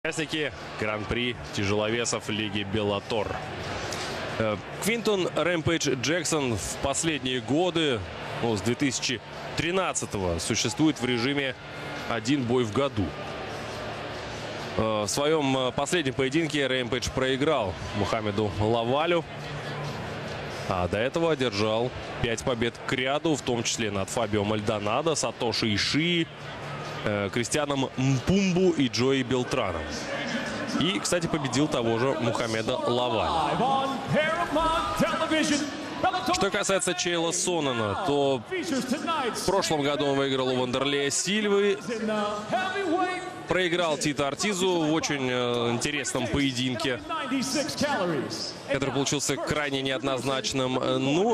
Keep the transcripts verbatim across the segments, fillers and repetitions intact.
Участники Гран-при тяжеловесов Лиги Беллатор. Квинтон Рэмпейдж Джексон в последние годы, ну, с две тысячи тринадцатого, существует в режиме один бой в году. В своем последнем поединке Рэмпейдж проиграл Мухаммеду Лавалю, а до этого одержал пять побед к ряду, в том числе над Фабио Мальдонадо, Сатоши Ишии, Кристианом Мпумбу и Джои Белтраном. И, кстати, победил того же Мухаммеда Лаваля. Что касается Чейла Соннена, то в прошлом году он выиграл у Вандерлея Сильвы, проиграл Тито Ортизу в очень э, интересном поединке, который получился крайне неоднозначным. Ну,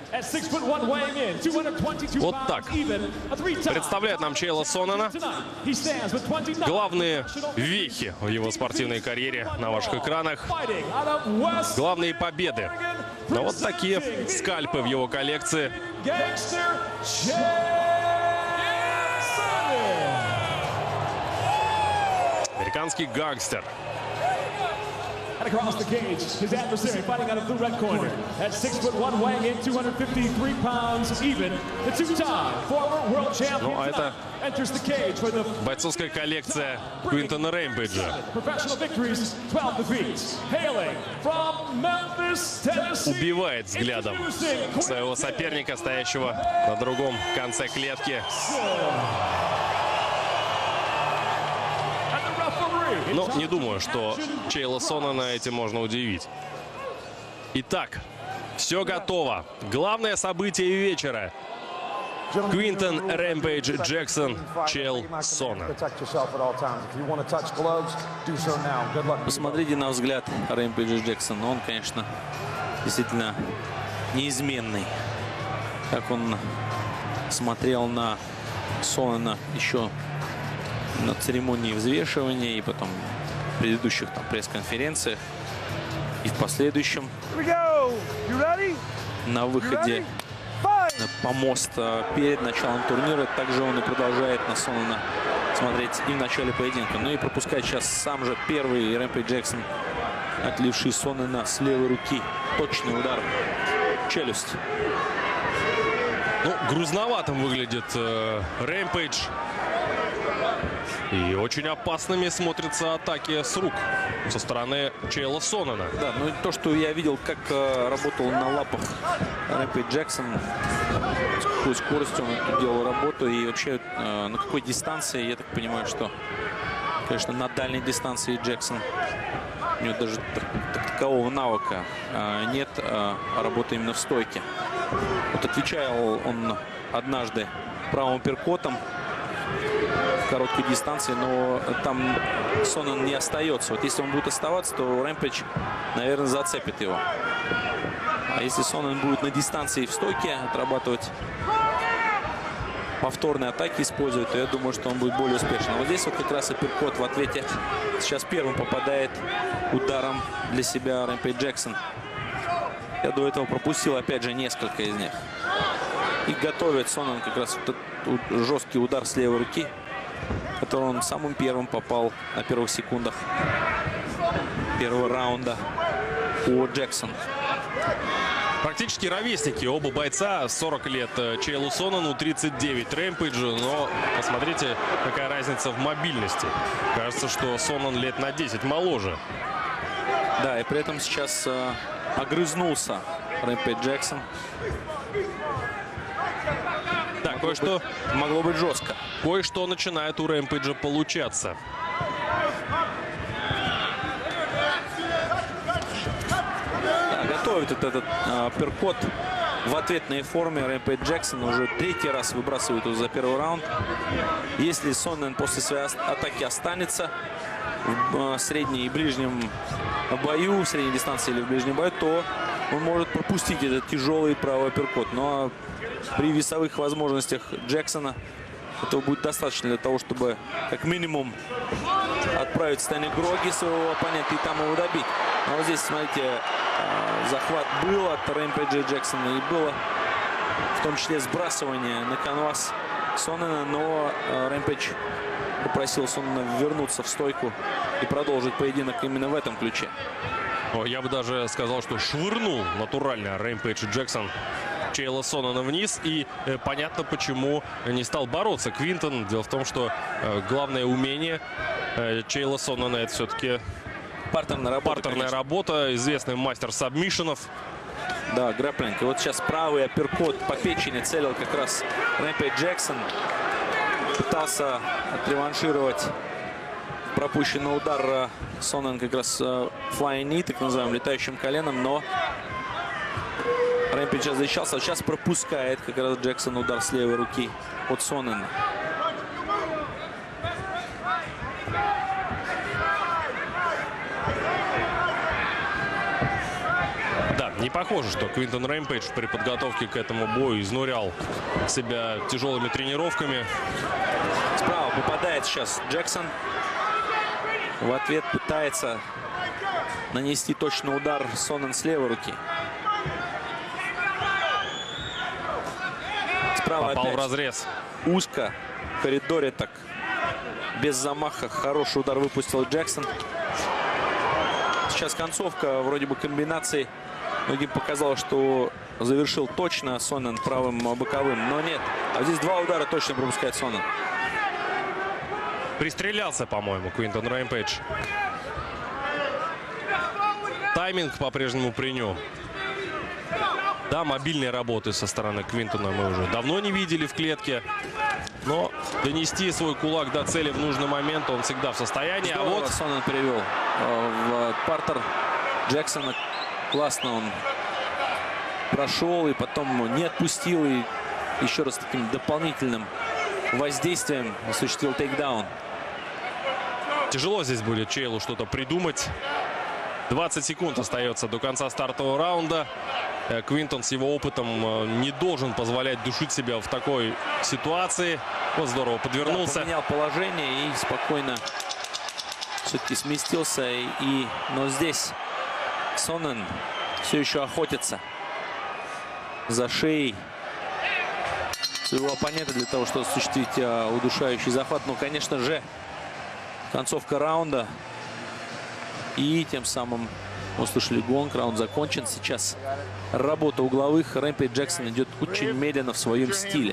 вот так представляет нам Чейла Соннена. Главные вехи в его спортивной карьере на ваших экранах. Главные победы. Но вот такие скальпы в его коллекции. Американский гангстер. Across the cage, his adversary fighting out of the red corner. At six foot one, weighing in two hundred fifty-three pounds even, the two-time former world champion Ну, а это enters the cage for the бойцовская коллекция Квинтона Рэмпейджа. professional victories, twelve defeats. Hailing from Memphis, Tennessee. Убивает взглядом своего соперника, стоящего на другом конце клетки. Но не думаю, что Чейла Соннена этим можно удивить. Итак, все готово. Главное событие вечера. Квинтон Рэмпейдж Джексон, Чейл Соннен. Посмотрите на взгляд Рэмпейджа Джексона. Он, конечно, действительно неизменный. Как он смотрел на Соннена еще на церемонии взвешивания и потом в предыдущих там пресс-конференциях и в последующем на выходе на помост перед началом турнира. Также он и продолжает на Соннена смотреть и в начале поединка. Ну и пропускает сейчас сам же первый Рэмпейдж Джексон, отливший Соннена с левой руки. Точный удар в челюсть. Ну, грузноватым выглядит э, Рэмпейдж. И очень опасными смотрятся атаки с рук со стороны Чейла Соннена. Да, ну и то, что я видел, как э, работал на лапах Рэмпейдж Джексон, с какой скоростью он делал работу и вообще э, на какой дистанции, я так понимаю, что, конечно, на дальней дистанции Джексон, у него даже так, так, такового навыка э, нет, э, работы именно в стойке. Вот отвечал он однажды правым апперкотом в короткой дистанции, но там Соннен не остается. Вот если он будет оставаться, то Рэмпейдж, наверное, зацепит его. А если Соннен будет на дистанции в стойке отрабатывать, повторные атаки использовать, то я думаю, что он будет более успешным. Вот здесь вот как раз апперкот в ответе сейчас первым попадает ударом для себя Рэмпейдж Джексон. Я до этого пропустил, опять же, несколько из них. И готовит Соннен как раз вот этот жесткий удар с левой руки, который он самым первым попал на первых секундах первого раунда у Джексона. Практически ровесники. Оба бойца. сорок лет Чейлу Соннену, тридцать девять Рэмпейджу. Но посмотрите, какая разница в мобильности. Кажется, что Соннен лет на десять моложе. Да, и при этом сейчас э, огрызнулся Рэмпейдж Джексон. Да, кое-что могло быть жестко. Кое-что начинает у Рэмпейджа получаться. Да, готовит вот этот э, апперкот в ответной форме. Рэмпейдж Джексон уже третий раз выбрасывает его за первый раунд. Если Соннен после своей атаки останется в э, средней и ближнем бою, в средней дистанции или в ближнем бою, то он может пропустить этот тяжелый правый апперкот. Но при весовых возможностях Джексона этого будет достаточно для того, чтобы как минимум отправить в состояние гроги своего оппонента и там его добить. Но вот здесь, смотрите, захват был от Рэмпейджа Джексона и было в том числе сбрасывание на канвас Сонена, но Рэмпейдж попросил Сонена вернуться в стойку и продолжить поединок именно в этом ключе. Я бы даже сказал, что швырнул натурально Рэмпейдж Джексон Чейла Сонена вниз. И э, понятно, почему не стал бороться Квинтон. Дело в том, что э, главное умение э, Чейла Сонена — это все-таки Партерная работа. Партерная работа, известный мастер сабмишенов. Да, грэпплинг. И вот сейчас правый апперкот по печени целил как раз Рэмпейдж Джексон. Пытался отреваншировать пропущенный удар. Сонен как раз flying knee, так называемым, летающим коленом, но Рэмпейдж сейчас защищался. Вот сейчас пропускает как раз Джексон удар с левой руки от Сонена. Не похоже, что Квинтон Рэмпейдж при подготовке к этому бою изнурял себя тяжелыми тренировками. Справа попадает сейчас Джексон. В ответ пытается нанести точный удар Сонен с левой руки. Справа попал опять в разрез. Узко. В коридоре так. Без замаха. Хороший удар выпустил Джексон. Сейчас концовка вроде бы комбинации. Многим показалось, что завершил точно Сонен правым боковым, но нет. А здесь два удара точно пропускает Сонен. Пристрелялся, по-моему, Квинтон Рэмпейдж. Тайминг по-прежнему при нем. Да, мобильной работы со стороны Квинтона мы уже давно не видели в клетке. Но донести свой кулак до цели в нужный момент он всегда в состоянии. Здорово, а вот Сонен перевел в партер Джексона. Классно он прошел и потом не отпустил. И еще раз таким дополнительным воздействием осуществил тейкдаун. Тяжело здесь будет Чейлу что-то придумать. двадцать секунд остается до конца стартового раунда. Квинтон с его опытом не должен позволять душить себя в такой ситуации. Вот здорово подвернулся. Да, поменял положение и спокойно все-таки сместился. И, и, но здесь Сонен все еще охотится за шеей своего оппонента для того, чтобы осуществить а, удушающий захват. Ну, конечно же, концовка раунда. И тем самым услышали гонг. Раунд закончен. Сейчас работа угловых. Рэмпейдж Джексон идет очень медленно в своем стиле.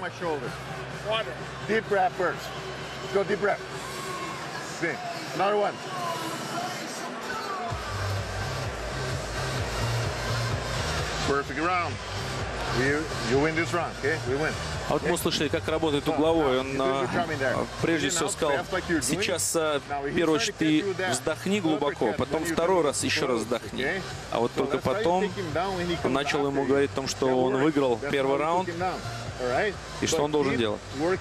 Perfect round. You, you win this round, okay? We win. А вот мы услышали, как работает угловой. Он а, прежде всего сказал, сейчас, а, в первую очередь, ты вздохни глубоко, потом второй раз еще раз вздохни. А вот только потом он начал ему говорить о том, что он выиграл первый раунд и что он должен делать.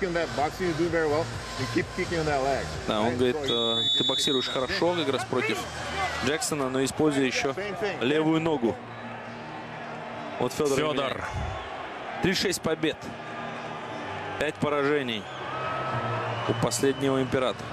Да, он говорит, ты боксируешь хорошо как раз против Джексона, но используя еще левую ногу. Вот Федор. Федор. тридцать шесть побед. пять поражений у последнего императора.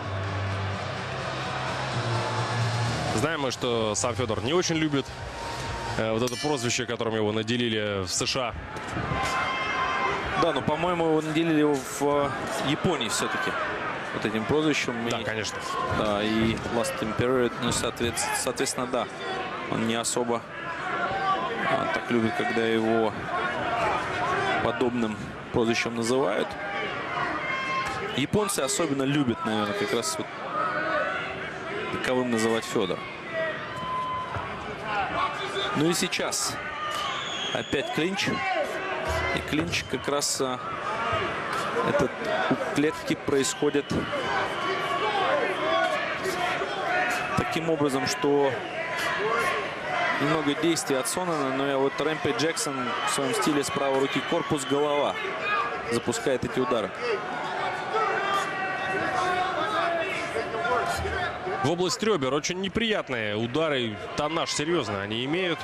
Знаем мы, что сам Федор не очень любит э, вот это прозвище, которым его наделили в США. Да, но, по-моему, его наделили его в э, Японии все-таки. Вот этим прозвищем. Да, и, конечно. Да, и Last Emperor, ну, соответственно, соответственно, да. Он не особо а, так любит, когда его подобным прозвищем называют. Японцы особенно любят, наверное, как раз вот таковым называть Федора. Ну и сейчас опять клинч. И клинч как раз а, этот у клетки происходит таким образом, что немного действий от Сонена, но я вот Рэмпейдж Джексон в своем стиле с правой руки корпус-голова запускает эти удары. В область ребер очень неприятные удары, тоннаж серьезно они имеют.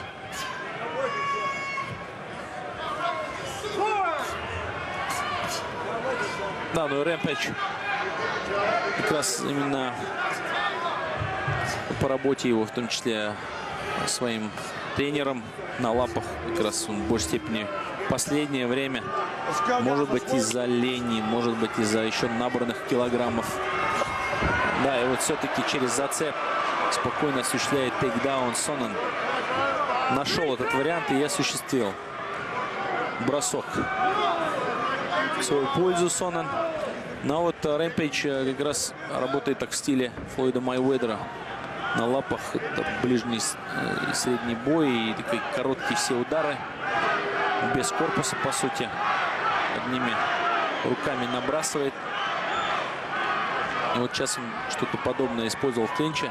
Да, ну Рэмпейдж как раз именно по работе его, в том числе своим тренером на лапах. Как раз он в большей степени в последнее время. Может быть, из-за лени, может быть, из-за еще набранных килограммов. Да, и вот все-таки через зацеп спокойно осуществляет тейкдаун Сонен. Нашел этот вариант и осуществил бросок в свою пользу Сонен. Но вот Rampage как раз работает так в стиле Флойда Майведера. На лапах это ближний и средний бой и такие короткие все удары. Без корпуса, по сути. Одними руками набрасывает. И вот сейчас он что-то подобное использовал в клинче.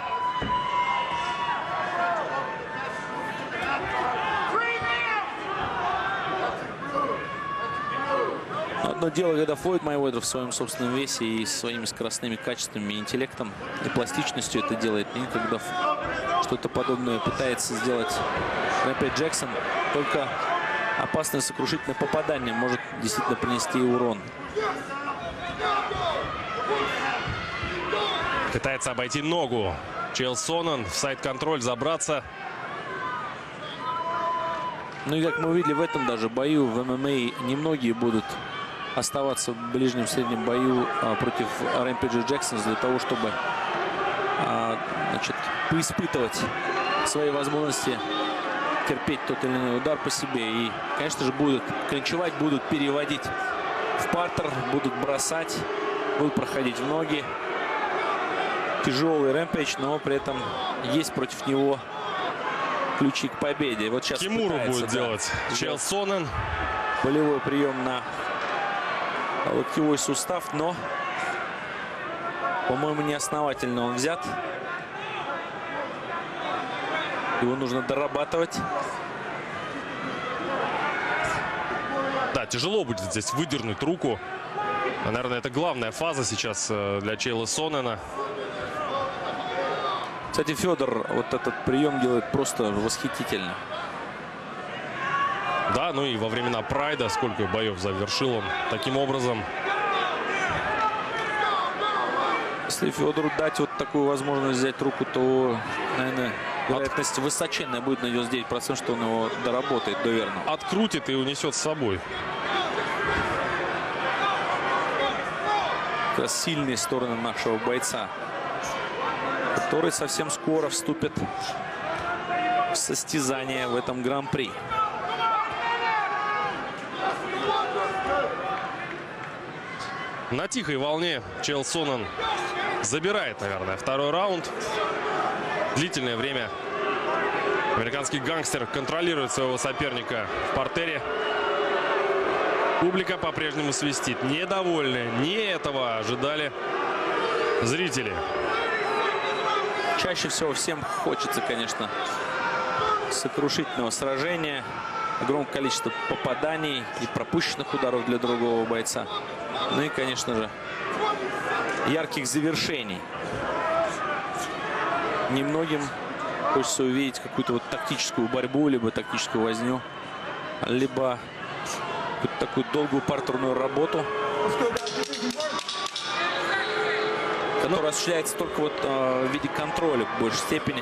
Одно дело, когда Флойд Майведер в своем собственном весе и своими скоростными качествами, интеллектом и пластичностью это делает. И когда что-то подобное пытается сделать Рэмпейдж Джексон, только опасное сокрушительное попадание может действительно принести урон. Пытается обойти ногу. Чейл Сонен в сайд-контроль забраться. Ну и как мы увидели в этом даже бою в эм эм а, немногие будут оставаться в ближнем среднем бою а, против Рэмпейджа Джексона для того, чтобы а, значит, поиспытывать свои возможности терпеть тот или иной удар по себе. И, конечно же, будут клинчевать, будут переводить в партер, будут бросать, будут проходить в ноги. Тяжелый Рэмпейдж, но при этом есть против него ключи к победе. Вот сейчас Кимуру будет да, делать Чейл Сонен. Болевой прием на локтевой сустав, но, по-моему, неосновательно он взят. Его нужно дорабатывать. Да, тяжело будет здесь выдернуть руку. Наверное, это главная фаза сейчас для Чейла Сонена. Кстати, Федор вот этот прием делает просто восхитительно. Да, ну и во времена Прайда сколько боев завершил он таким образом. Если Федору дать вот такую возможность взять руку, то, наверное, вероятность От... высоченная будет на девяносто девять процентов, что он его доработает до верного. Открутит и унесет с собой. Как раз сильные стороны нашего бойца, который совсем скоро вступит в состязание в этом гран-при. На тихой волне Чейл Сонен забирает, наверное, второй раунд. Длительное время американский гангстер контролирует своего соперника в партере. Публика по-прежнему свистит. Недовольны. Не этого ожидали зрители. Чаще всего всем хочется, конечно, сокрушительного сражения. Огромное количество попаданий и пропущенных ударов для другого бойца. Ну и, конечно же, ярких завершений. Немногим хочется увидеть какую-то вот тактическую борьбу, либо тактическую возню, либо такую долгую партерную работу, которая осуществляется только вот э, в виде контроля в большей степени.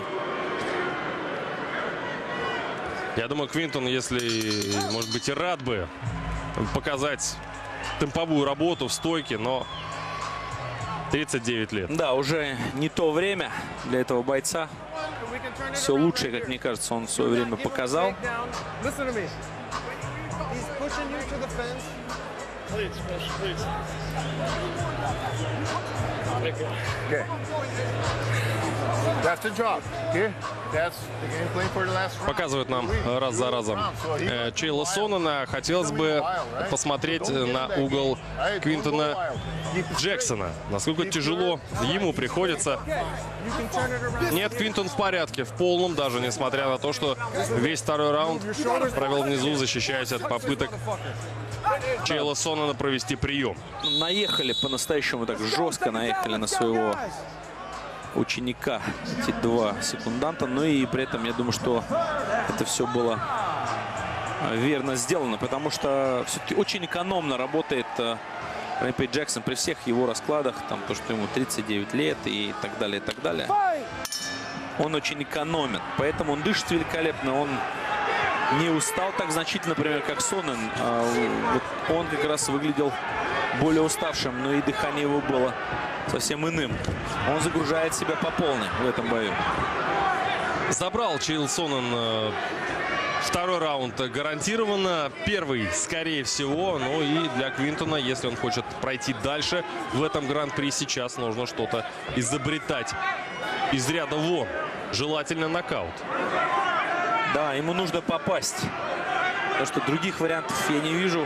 Я думаю, Квинтон, если, может быть, и рад бы показать темповую работу в стойке, но тридцать девять лет. Да, уже не то время для этого бойца. Все лучшее, как мне кажется, он в свое время показал. Показывают нам раз за разом Чейла Сонена. Хотелось бы посмотреть на угол Квинтона Джексона. Насколько тяжело ему приходится. Нет, Квинтон в порядке, в полном даже, несмотря на то, что весь второй раунд провел внизу, защищаясь от попыток Чейла Сонена провести прием. Наехали по-настоящему так жестко, наехали на своего ученика эти два секунданта. Но и при этом я думаю, что это все было верно сделано, потому что все-таки очень экономно работает Рэмпейдж Джексон при всех его раскладах, там то, что ему тридцать девять лет и так далее, и так далее. он очень экономен. Поэтому он дышит великолепно. Он не устал так значительно, например, как Сонен. А вот он как раз выглядел более уставшим, но и дыхание его было совсем иным. Он загружает себя по полной в этом бою. Забрал Чейл Сонен второй раунд гарантированно. Первый, скорее всего. Ну и для Квинтона, если он хочет пройти дальше в этом гран-при, сейчас нужно что-то изобретать из ряда вон. Желательно нокаут. Да, ему нужно попасть. Потому что других вариантов я не вижу.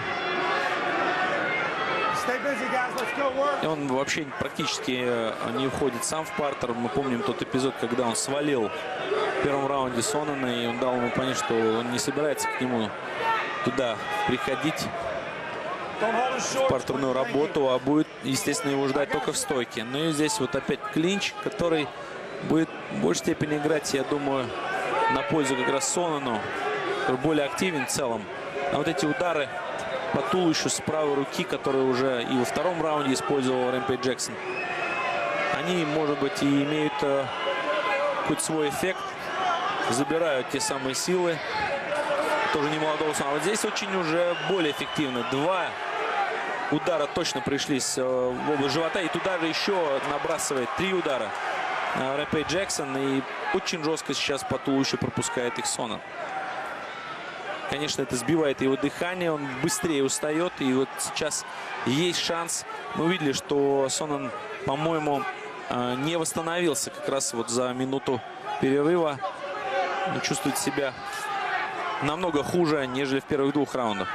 И он вообще практически не уходит сам в партер. Мы помним тот эпизод, когда он свалил в первом раунде Сонена, и он дал ему понять, что он не собирается к нему туда приходить в партерную работу, а будет, естественно, его ждать только в стойке. Ну и здесь вот опять клинч, который будет в большей степени играть, я думаю, на пользу как раз Сонену, который более активен в целом. А вот эти удары по туловищу с правой руки, которые уже и во втором раунде использовал Рэмпейдж Джексон, они, может быть, и имеют э, какой-то свой эффект, забирают те самые силы тоже не молодого Сонена. А вот здесь очень уже более эффективно. Два удара точно пришлись э, в область живота, и туда же еще набрасывает три удара э, Рэмпейдж Джексон, и очень жестко сейчас по туловищу пропускает их Сонен. Конечно, это сбивает его дыхание, он быстрее устает. И вот сейчас есть шанс. Мы увидели, что Сонен, по-моему, не восстановился как раз вот за минуту перерыва. Он чувствует себя намного хуже, нежели в первых двух раундах.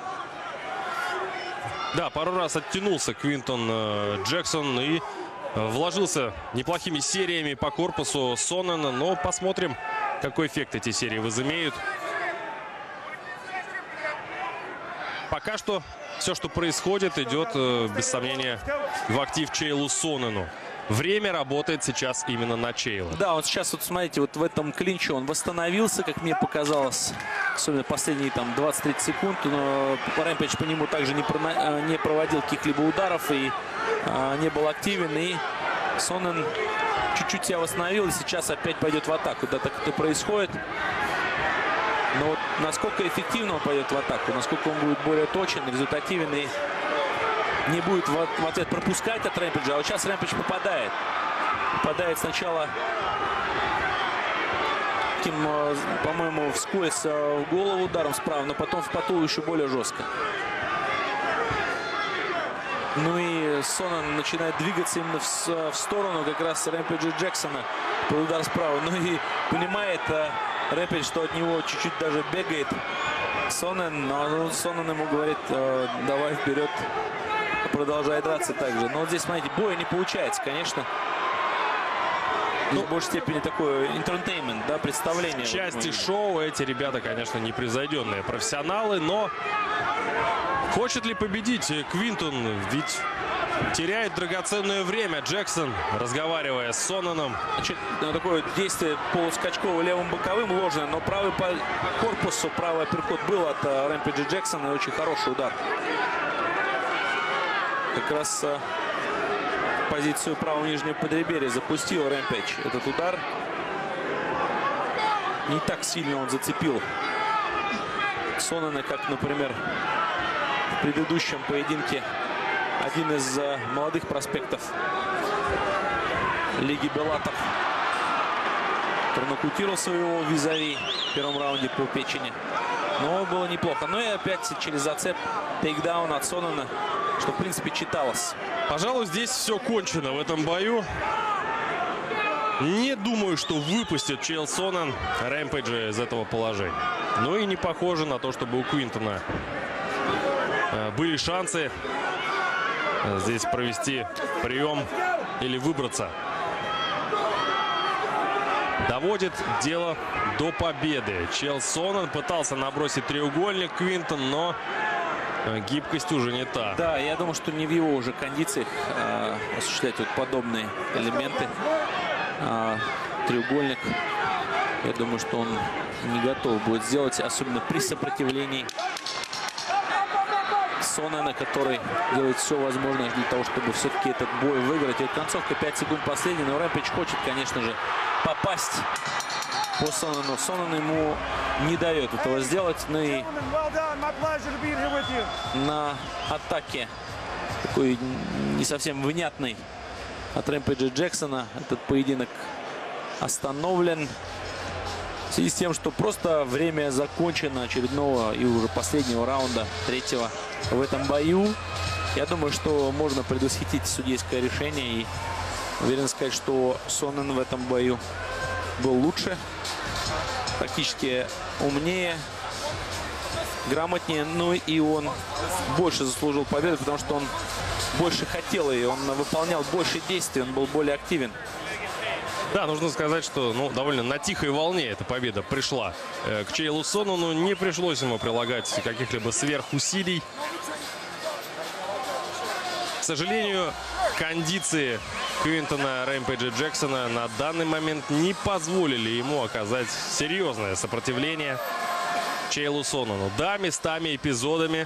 Да, пару раз оттянулся Квинтон Джексон и вложился неплохими сериями по корпусу Сонена. Но посмотрим, какой эффект эти серии возымеют. Пока что все, что происходит, идет, без сомнения, в актив Чейлу Сонену. Время работает сейчас именно на Чейла. Да, он сейчас, вот смотрите, вот в этом клинче он восстановился, как мне показалось, особенно последние там двадцать-тридцать секунд. Но Рэмпейдж по нему также не, про, не проводил каких-либо ударов и а, не был активен. И Сонен чуть-чуть себя восстановил и сейчас опять пойдет в атаку. Да, так это происходит. Но вот насколько эффективно он пойдет в атаку, насколько он будет более точен, результативен и не будет в, в ответ пропускать от Рэмпейджа. А вот сейчас Рэмпейдж попадает. Попадает сначала таким, по-моему, вскользь в голову ударом справа, но потом в поту еще более жестко. Ну и Сонен начинает двигаться именно в, в сторону как раз Рэмпейджа Джексона под удар справа. Ну и понимает Рэмпейдж, что от него чуть-чуть даже бегает Сонен. Но Сонен ему говорит: давай вперед, продолжай драться также. Но вот здесь, смотрите, боя не получается, конечно. Ну, в большей степени такое интертеймент, да, представление. В части шоу эти ребята, конечно, непревзойденные профессионалы, но хочет ли победить Квинтон? Ведь теряет драгоценное время Джексон, разговаривая с Соненом. Значит, такое действие полускачковое левым боковым ложное, но правый по корпусу, правый апперкот был от Рэмпейджа Джексона, и очень хороший удар. Как раз позицию правого нижнего подреберья запустил Рэмпейдж. Этот удар не так сильно он зацепил Сонена, как, например, в предыдущем поединке один из uh, молодых проспектов Лиги Беллатор, который нокаутировал своего визави в первом раунде по печени. Но было неплохо. Ну и опять через зацеп тейкдаун от Сонена, что в принципе читалось. Пожалуй, здесь все кончено в этом бою. Не думаю, что выпустит Чейл Сонен Рэмпейджа из этого положения. Ну и не похоже на то, чтобы у Квинтона были шансы здесь провести прием или выбраться. Доводит дело до победы. Чейл Сонен пытался набросить треугольник Квинтон, но гибкость уже не та. Да, я думаю, что не в его уже кондициях э, осуществлять вот подобные элементы. Э, треугольник, я думаю, что он не готов будет сделать, особенно при сопротивлении Сонена, который делает все возможное для того, чтобы все-таки этот бой выиграть. И вот концовка пять секунд последний, но Рэмпейдж хочет, конечно же, попасть по Сонану. Сонан ему не дает этого сделать. Ну и на атаке такой не совсем внятный от Рэмпейджа Джексона этот поединок остановлен в связи с тем, что просто время закончено очередного и уже последнего раунда, третьего в этом бою. Я думаю, что можно предвосхитить судейское решение и уверен сказать, что Сонан в этом бою был лучше, тактически умнее, грамотнее, ну и он больше заслужил победу, потому что он больше хотел и он выполнял больше действий, он был более активен. Да, нужно сказать, что ну, довольно на тихой волне эта победа пришла э, к Чейлу Сонану. Не пришлось ему прилагать каких-либо сверхусилий. К сожалению, кондиции Квинтона Рэмпейджа Джексона на данный момент не позволили ему оказать серьезное сопротивление Чейлу Сонану. Да, местами, эпизодами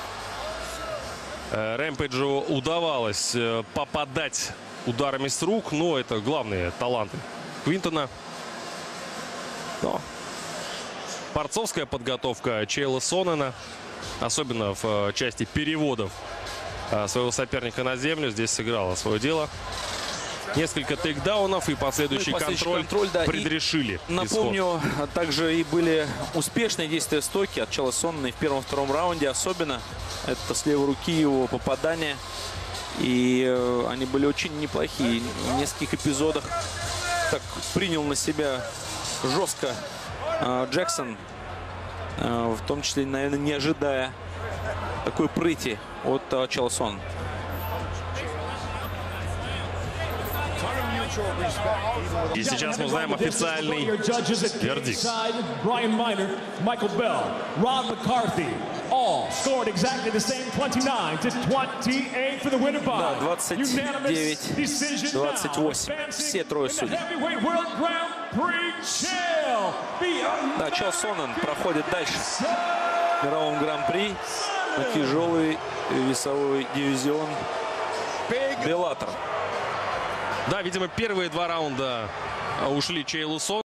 э, Рэмпейджу удавалось э, попадать ударами с рук, но это главные таланты Квинтона. Но борцовская подготовка Чейла Сонана, особенно в части переводов своего соперника на землю, здесь сыграла свое дело. Несколько тейкдаунов и последующий, ну, и последующий контроль, контроль да, предрешили. Напомню, исход. Также и были успешные действия стойки от Чейла Сонана и в первом-втором раунде. Особенно это с левой руки его попадание. И э, они были очень неплохие. В нескольких эпизодах так принял на себя жестко э, Джексон. Э, в том числе, наверное, не ожидая такой прыти от э, Чейла Сонана. И сейчас мы узнаем официальный вердикт. All scored exactly the same, twenty-nine to twenty-eight for the winner by unanimous двадцать восемь. Все трое судей. Да, Чейл Сонан проходит дальше в мировом гран-при на тяжелый весовой дивизион Беллатор. Да, видимо, первые два раунда ушли Чейлу Сонану.